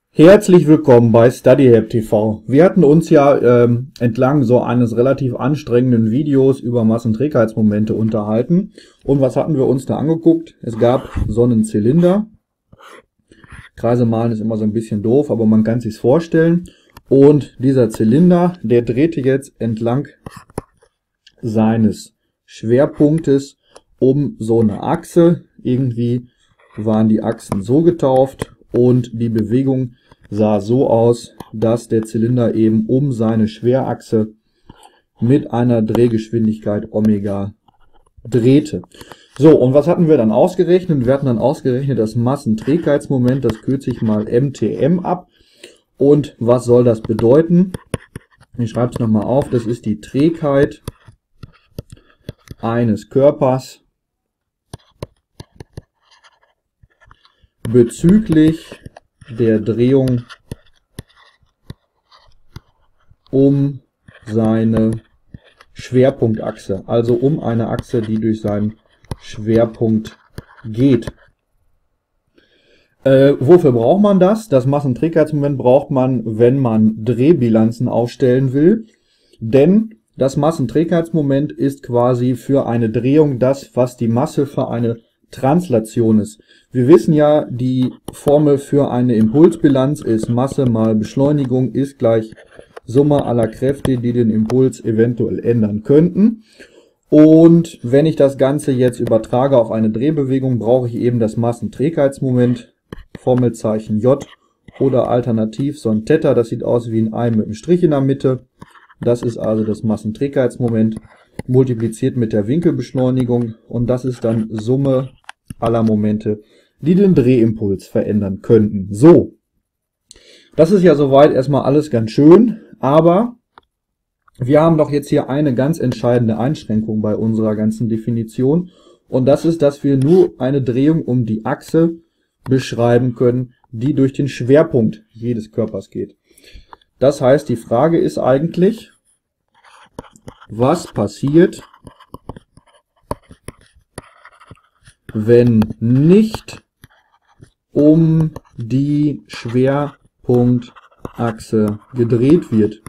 Herzlich willkommen bei StudyHelp TV. Wir hatten uns ja entlang so eines relativ anstrengenden Videos über Massenträgheitsmomente unterhalten. Und was hatten wir uns da angeguckt? Es gab so einen Zylinder. Kreise malen ist immer so ein bisschen doof, aber man kann sich's vorstellen. Und dieser Zylinder, der drehte jetzt entlang seines Schwerpunktes um so eine Achse. Irgendwie waren die Achsen so getauft und die Bewegung sah so aus, dass der Zylinder eben um seine Schwerachse mit einer Drehgeschwindigkeit Omega drehte. So, und was hatten wir dann ausgerechnet? Wir hatten dann ausgerechnet das Massenträgheitsmoment, das kürze ich mal MTM ab. Und was soll das bedeuten? Ich schreibe es nochmal auf, das ist die Trägheit eines Körpers bezüglich der Drehung um seine Schwerpunktachse, also um eine Achse, die durch seinen Schwerpunkt geht. Wofür braucht man das? Das Massenträgheitsmoment braucht man, wenn man Drehbilanzen aufstellen will, denn das Massenträgheitsmoment ist quasi für eine Drehung das, was die Masse für eine Translation ist. Wir wissen ja, die Formel für eine Impulsbilanz ist Masse mal Beschleunigung ist gleich Summe aller Kräfte, die den Impuls eventuell ändern könnten. Und wenn ich das Ganze jetzt übertrage auf eine Drehbewegung, brauche ich eben das Massenträgheitsmoment, Formelzeichen J oder alternativ so ein Theta, das sieht aus wie ein Ei mit einem Strich in der Mitte. Das ist also das Massenträgheitsmoment, multipliziert mit der Winkelbeschleunigung, und das ist dann Summe aller Momente, die den Drehimpuls verändern könnten. So, das ist ja soweit erstmal alles ganz schön, aber wir haben doch jetzt hier eine ganz entscheidende Einschränkung bei unserer ganzen Definition, und das ist, dass wir nur eine Drehung um die Achse beschreiben können, die durch den Schwerpunkt jedes Körpers geht. Das heißt, die Frage ist eigentlich, was passiert, wenn nicht um die Schwerpunktachse gedreht wird?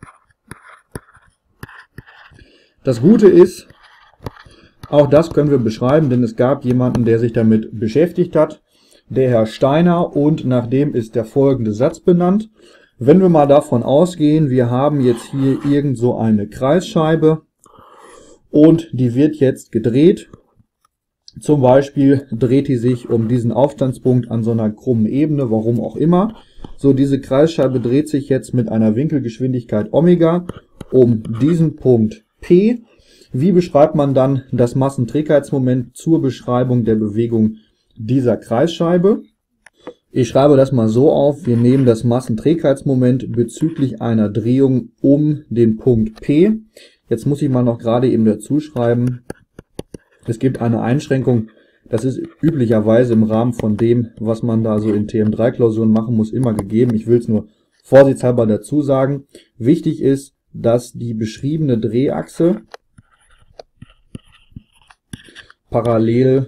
Das Gute ist, auch das können wir beschreiben, denn es gab jemanden, der sich damit beschäftigt hat, der Herr Steiner, und nach dem ist der folgende Satz benannt. Wenn wir mal davon ausgehen, wir haben jetzt hier irgend so eine Kreisscheibe und die wird jetzt gedreht. Zum Beispiel dreht die sich um diesen Aufstandspunkt an so einer krummen Ebene, warum auch immer. So, diese Kreisscheibe dreht sich jetzt mit einer Winkelgeschwindigkeit Omega um diesen Punkt P. Wie beschreibt man dann das Massenträgheitsmoment zur Beschreibung der Bewegung dieser Kreisscheibe? Ich schreibe das mal so auf, wir nehmen das Massenträgheitsmoment bezüglich einer Drehung um den Punkt P. Jetzt muss ich mal noch gerade eben dazu schreiben, es gibt eine Einschränkung, das ist üblicherweise im Rahmen von dem, was man da so in TM3-Klausuren machen muss, immer gegeben. Ich will es nur vorsichtshalber dazu sagen. Wichtig ist, dass die beschriebene Drehachse parallel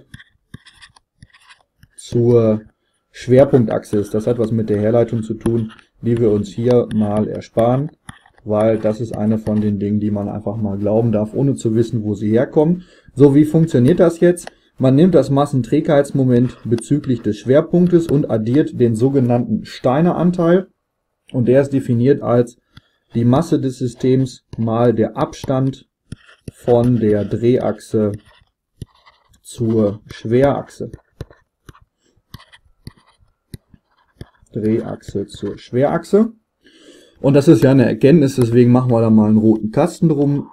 zur Schwerpunktachse ist. Das hat was mit der Herleitung zu tun, die wir uns hier mal ersparen, weil das ist eine von den Dingen, die man einfach mal glauben darf, ohne zu wissen, wo sie herkommen. So, wie funktioniert das jetzt? Man nimmt das Massenträgheitsmoment bezüglich des Schwerpunktes und addiert den sogenannten Steiner-Anteil, und der ist definiert als die Masse des Systems mal der Abstand von der Drehachse zur Schwerachse. Drehachse zur Schwerachse. Und das ist ja eine Erkenntnis, deswegen machen wir da mal einen roten Kasten drum.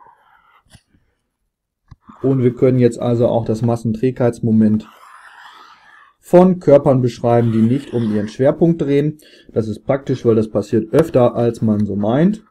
Und wir können jetzt also auch das Massenträgheitsmoment von Körpern beschreiben, die nicht um ihren Schwerpunkt drehen. Das ist praktisch, weil das passiert öfter, als man so meint.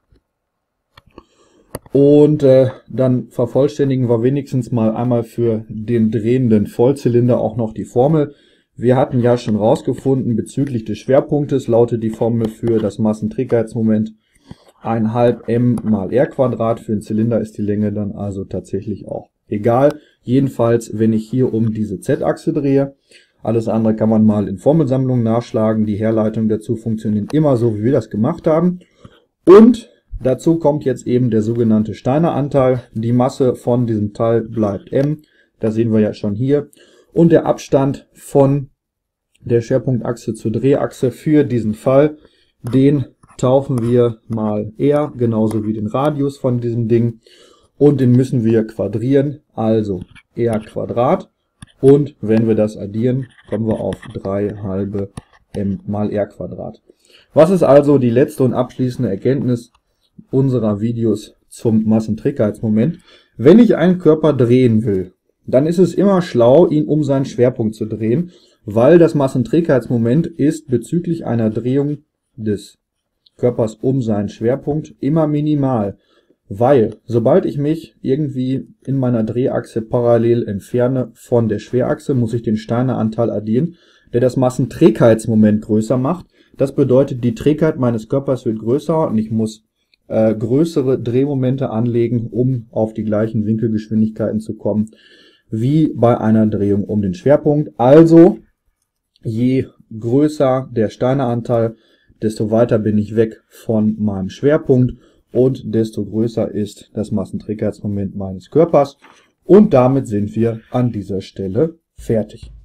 Und dann vervollständigen wir wenigstens mal einmal für den drehenden Vollzylinder auch noch die Formel. Wir hatten ja schon rausgefunden, bezüglich des Schwerpunktes lautet die Formel für das Massenträgheitsmoment 1/2 m mal r². Für den Zylinder ist die Länge dann also tatsächlich auch egal. Jedenfalls, wenn ich hier um diese Z-Achse drehe. Alles andere kann man mal in Formelsammlungen nachschlagen. Die Herleitungen dazu funktionieren immer so, wie wir das gemacht haben. Und dazu kommt jetzt eben der sogenannte Steiner-Anteil. Die Masse von diesem Teil bleibt m. Das sehen wir ja schon hier. Und der Abstand von der Schwerpunktachse zur Drehachse für diesen Fall, den taufen wir mal r, genauso wie den Radius von diesem Ding. Und den müssen wir quadrieren, also r Quadrat. Und wenn wir das addieren, kommen wir auf 3 halbe m mal r Quadrat. Was ist also die letzte und abschließende Erkenntnis unserer Videos zum Massenträgheitsmoment? Wenn ich einen Körper drehen will, dann ist es immer schlau, ihn um seinen Schwerpunkt zu drehen, weil das Massenträgheitsmoment ist bezüglich einer Drehung des Körpers um seinen Schwerpunkt immer minimal. Weil, sobald ich mich irgendwie in meiner Drehachse parallel entferne von der Schwerachse, muss ich den Steiner-Anteil addieren, der das Massenträgheitsmoment größer macht. Das bedeutet, die Trägheit meines Körpers wird größer und ich muss größere Drehmomente anlegen, um auf die gleichen Winkelgeschwindigkeiten zu kommen, wie bei einer Drehung um den Schwerpunkt. Also, je größer der Steiner-Anteil, desto weiter bin ich weg von meinem Schwerpunkt und desto größer ist das Massenträgheitsmoment meines Körpers. Und damit sind wir an dieser Stelle fertig.